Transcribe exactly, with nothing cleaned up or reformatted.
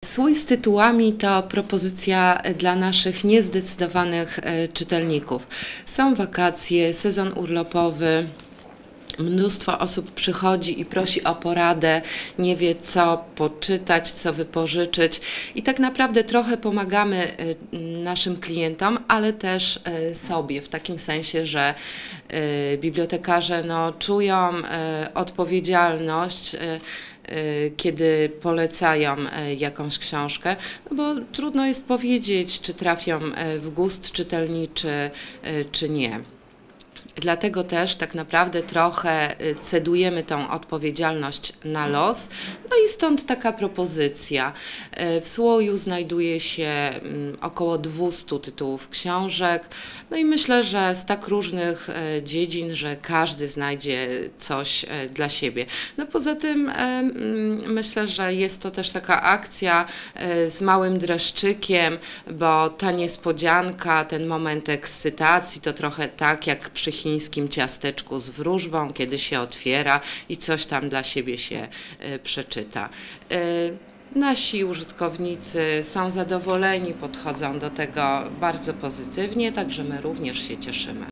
Słój z tytułami to propozycja dla naszych niezdecydowanych czytelników. Są wakacje, sezon urlopowy. Mnóstwo osób przychodzi i prosi o poradę, nie wie co poczytać, co wypożyczyć i tak naprawdę trochę pomagamy naszym klientom, ale też sobie, w takim sensie, że bibliotekarze no, czują odpowiedzialność, kiedy polecają jakąś książkę, no bo trudno jest powiedzieć, czy trafią w gust czytelniczy, czy nie. Dlatego też tak naprawdę trochę cedujemy tą odpowiedzialność na los, no i stąd taka propozycja. W Słoju znajduje się około dwieście tytułów książek, no i myślę, że z tak różnych dziedzin, że każdy znajdzie coś dla siebie. No poza tym myślę, że jest to też taka akcja z małym dreszczykiem, bo ta niespodzianka, ten moment ekscytacji to trochę tak jak przy chińskim ciasteczku z wróżbą, kiedy się otwiera i coś tam dla siebie się y, przeczyta. Y, Nasi użytkownicy są zadowoleni, podchodzą do tego bardzo pozytywnie, także my również się cieszymy.